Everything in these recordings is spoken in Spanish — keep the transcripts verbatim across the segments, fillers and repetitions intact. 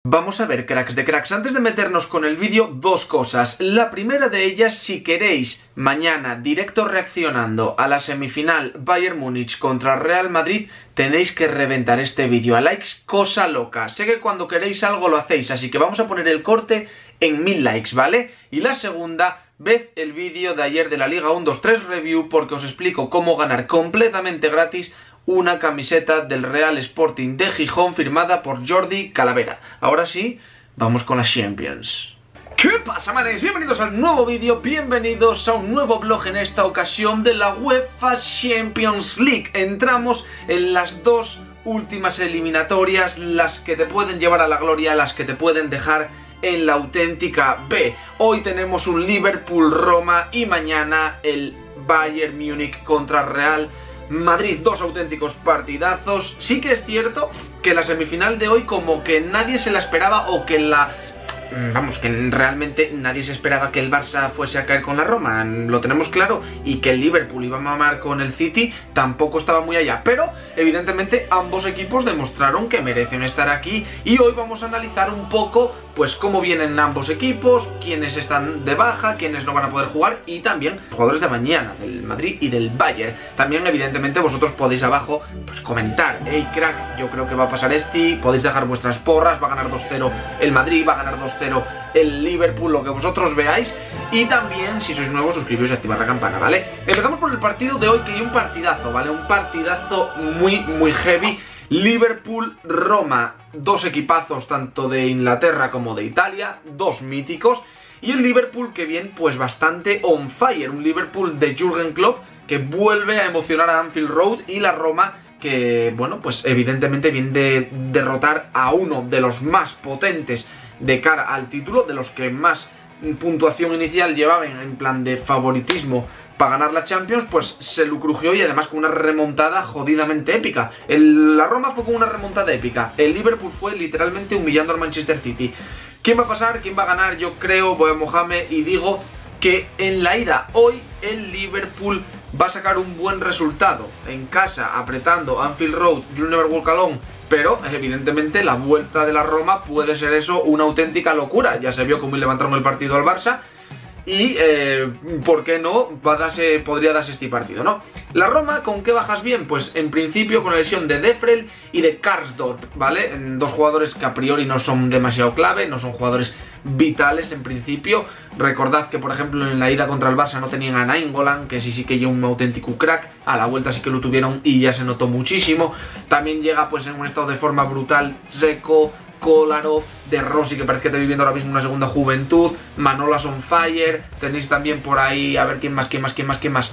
Vamos a ver, cracks de cracks, antes de meternos con el vídeo, dos cosas. La primera de ellas, si queréis mañana directo reaccionando a la semifinal Bayern Múnich contra Real Madrid, tenéis que reventar este vídeo a likes, cosa loca. Sé que cuando queréis algo lo hacéis, así que vamos a poner el corte en mil likes, ¿vale? Y la segunda, ved el vídeo de ayer de la Liga uno dos tres Review porque os explico cómo ganar completamente gratis una camiseta del Real Sporting de Gijón firmada por Jordi Calavera. Ahora sí, vamos con las Champions. ¿Qué pasa, manes? Bienvenidos al nuevo vídeo, bienvenidos a un nuevo vlog en esta ocasión de la UEFA Champions League. Entramos en las dos últimas eliminatorias, las que te pueden llevar a la gloria, las que te pueden dejar en la auténtica B. Hoy tenemos un Liverpool-Roma y mañana el Bayern Múnich contra Real Madrid, dos auténticos partidazos. Sí que es cierto que la semifinal de hoy como que nadie se la esperaba, o que la... Vamos, que realmente nadie se esperaba que el Barça fuese a caer con la Roma, lo tenemos claro, y que el Liverpool iba a mamar con el City tampoco estaba muy allá, pero evidentemente ambos equipos demostraron que merecen estar aquí, y hoy vamos a analizar un poco pues cómo vienen ambos equipos, quiénes están de baja, quiénes no van a poder jugar, y también los jugadores de mañana, del Madrid y del Bayern. También evidentemente vosotros podéis abajo pues comentar, hey crack, yo creo que va a pasar este, podéis dejar vuestras porras, va a ganar dos cero el Madrid, va a ganar dos cero el Liverpool, lo que vosotros veáis. Y también, si sois nuevos, suscribiros y activar la campana, ¿vale? Empezamos por el partido de hoy, que hay un partidazo, ¿vale? Un partidazo muy, muy heavy. Liverpool-Roma, dos equipazos tanto de Inglaterra como de Italia, dos míticos. Y el Liverpool que viene pues bastante on fire, un Liverpool de Jürgen Klopp que vuelve a emocionar a Anfield Road, y la Roma que, bueno, pues evidentemente viene de derrotar a uno de los más potentes de cara al título, de los que más puntuación inicial llevaban en plan de favoritismo para ganar la Champions, pues se lo crujió, y además con una remontada jodidamente épica. El, la Roma fue con una remontada épica, el Liverpool fue literalmente humillando al Manchester City. ¿Quién va a pasar? ¿Quién va a ganar? Yo creo, voy a mojarme y digo que en la ida hoy el Liverpool va a sacar un buen resultado en casa, apretando Anfield Road, You'll Never Walk Alone. Pero evidentemente la vuelta de la Roma puede ser eso, una auténtica locura. Ya se vio cómo levantaron el partido al Barça, y eh, ¿por qué no? Va a darse, podría darse este partido, ¿no? La Roma, ¿con qué bajas bien? Pues en principio con la lesión de Defrel y de Karsdorp, ¿vale? Dos jugadores que a priori no son demasiado clave, no son jugadores vitales en principio. Recordad que por ejemplo en la ida contra el Barça no tenían a Nainggolan, que sí sí que lleva un auténtico crack. A la vuelta sí que lo tuvieron y ya se notó muchísimo. También llega pues en un estado de forma brutal Dzeko, Kolarov, De Rossi, que parece que está viviendo ahora mismo una segunda juventud, Manolas on fire. Tenéis también por ahí, a ver quién más, quién más, quién más, quién más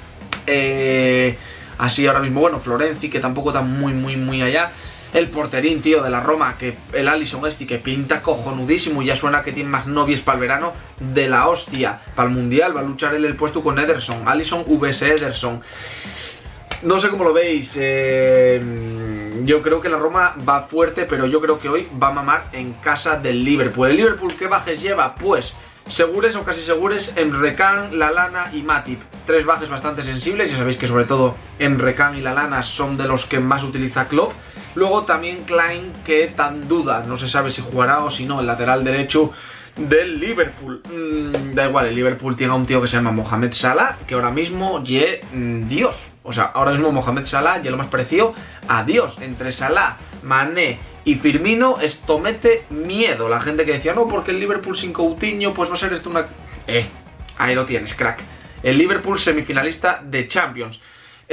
eh, así ahora mismo, bueno, Florenzi, que tampoco está muy, muy, muy allá. El porterín, tío, de la Roma, que el Alisson este, que pinta cojonudísimo, y ya suena que tiene más novias para el verano de la hostia. Para el Mundial va a luchar él el puesto con Ederson, Alisson vs Ederson. No sé cómo lo veis, eh, yo creo que la Roma va fuerte, pero yo creo que hoy va a mamar en casa del Liverpool. ¿El Liverpool qué bajes lleva? Pues segures o casi segures Emre Can, Lallana y Matip. Tres bajes bastante sensibles, ya sabéis que sobre todo Emre Can y Lallana son de los que más utiliza Klopp. Luego también Klein, que tan duda, no se sabe si jugará o si no, el lateral derecho del Liverpool. Mm, da igual, el Liverpool tiene a un tío que se llama Mohamed Salah, que ahora mismo ye mm, Dios. O sea, ahora mismo Mohamed Salah ya lo más parecido a Dios. Entre Salah, Mané y Firmino, esto mete miedo. La gente que decía, no, porque el Liverpool sin Coutinho, pues va a ser esto una... Eh, ahí lo tienes, crack. El Liverpool semifinalista de Champions.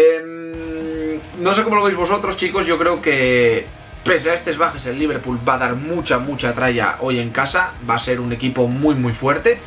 Eh, no sé cómo lo veis vosotros, chicos. Yo creo que pese a estos bajes, el Liverpool va a dar mucha, mucha tralla hoy en casa. Va a ser un equipo muy, muy fuerte.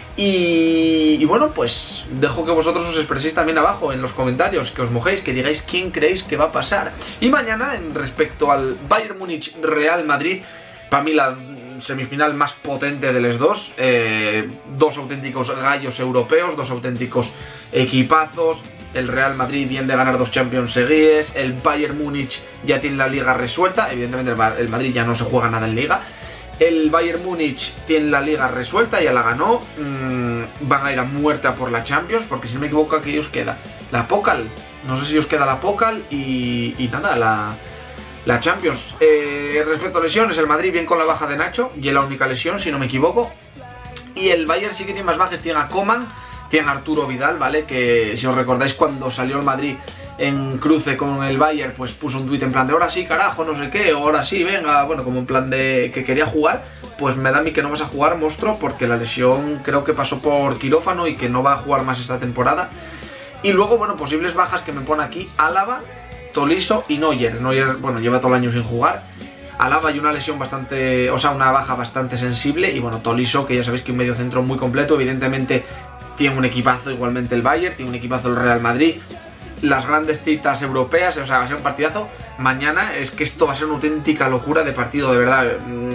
Y, y bueno, pues dejo que vosotros os expreséis también abajo en los comentarios, que os mojéis, que digáis quién creéis que va a pasar. Y mañana, en respecto al Bayern Múnich Real Madrid, para mí la semifinal más potente de los dos. Eh, dos auténticos gallos europeos, dos auténticos equipazos. El Real Madrid viene de ganar dos Champions seguidas. El Bayern Múnich ya tiene la Liga resuelta. Evidentemente el Madrid ya no se juega nada en Liga. El Bayern Múnich tiene la Liga resuelta, ya la ganó. Mmm, van a ir a muerte a por la Champions, porque si no me equivoco aquí os queda la Pokal. No sé si os queda la Pokal y, y nada, la, la Champions. Eh, respecto a lesiones, el Madrid bien con la baja de Nacho, y es la única lesión, si no me equivoco. Y el Bayern sí que tiene más bajas, tiene a Coman, tiene a Arturo Vidal, ¿vale? Que si os recordáis cuando salió el Madrid en cruce con el Bayern, pues puso un tuit en plan de ahora sí, carajo, no sé qué, o ahora sí, venga, bueno, como en plan de que quería jugar. Pues me da a mí que no vas a jugar, monstruo, porque la lesión creo que pasó por quirófano y que no va a jugar más esta temporada. Y luego, bueno, posibles bajas que me pone aquí: Álava, Tolisso y Neuer. Neuer, bueno, lleva todo el año sin jugar. Álava hay una lesión bastante, o sea, una baja bastante sensible. Y bueno, Tolisso, que ya sabéis que un medio centro muy completo. Evidentemente tiene un equipazo igualmente el Bayern, tiene un equipazo el Real Madrid. Las grandes citas europeas, o sea, va a ser un partidazo. Mañana es que esto va a ser una auténtica locura de partido, de verdad.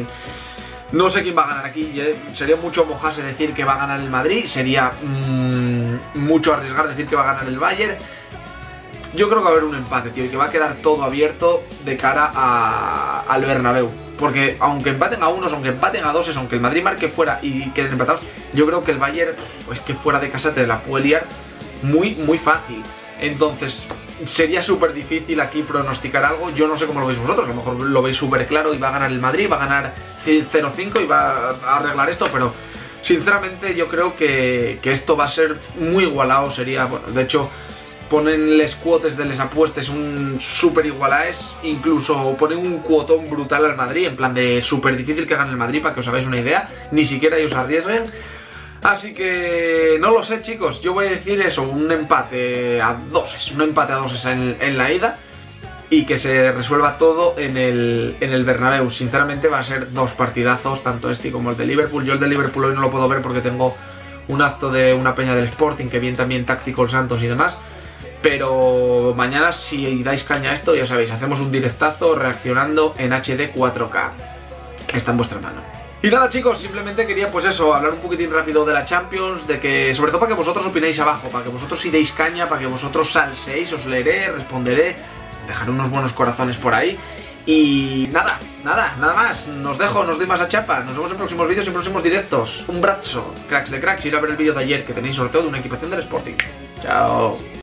No sé quién va a ganar aquí, ¿eh? Sería mucho mojarse decir que va a ganar el Madrid, sería mmm, mucho arriesgar decir que va a ganar el Bayern. Yo creo que va a haber un empate, tío, y que va a quedar todo abierto de cara a, al Bernabéu. Porque aunque empaten a unos, aunque empaten a doses, aunque el Madrid marque fuera y queden empatados, yo creo que el Bayern, pues que fuera de casa te la puede liar muy, muy fácil. Entonces sería súper difícil aquí pronosticar algo. Yo no sé cómo lo veis vosotros, a lo mejor lo veis súper claro y va a ganar el Madrid, va a ganar cero cinco y va a arreglar esto, pero sinceramente yo creo que, que esto va a ser muy igualado. Sería, bueno, de hecho ponen les cuotes de les apuestes un súper igualaes, incluso ponen un cuotón brutal al Madrid, en plan de súper difícil que gane el Madrid, para que os hagáis una idea, ni siquiera ellos arriesguen. Así que no lo sé, chicos, yo voy a decir eso, un empate a doses, un empate a doses en, en la ida, y que se resuelva todo en el, en el Bernabéu. Sinceramente va a ser dos partidazos, tanto este como el de Liverpool. Yo el de Liverpool hoy no lo puedo ver porque tengo un acto de una peña del Sporting, que viene también táctico el Santos y demás. Pero mañana, si dais caña a esto, ya sabéis, hacemos un directazo reaccionando en H D cuatro K. Está en vuestra mano. Y nada, chicos, simplemente quería pues eso, hablar un poquitín rápido de la Champions, de que, sobre todo para que vosotros opinéis abajo, para que vosotros si deis caña, para que vosotros salseéis, os leeré, responderé, dejaré unos buenos corazones por ahí. Y nada, nada, nada más, nos dejo, nos doy más a chapa, nos vemos en próximos vídeos y en próximos directos. Un brazo, cracks de cracks, ir a ver el vídeo de ayer que tenéis sorteo de una equipación del Sporting. Chao.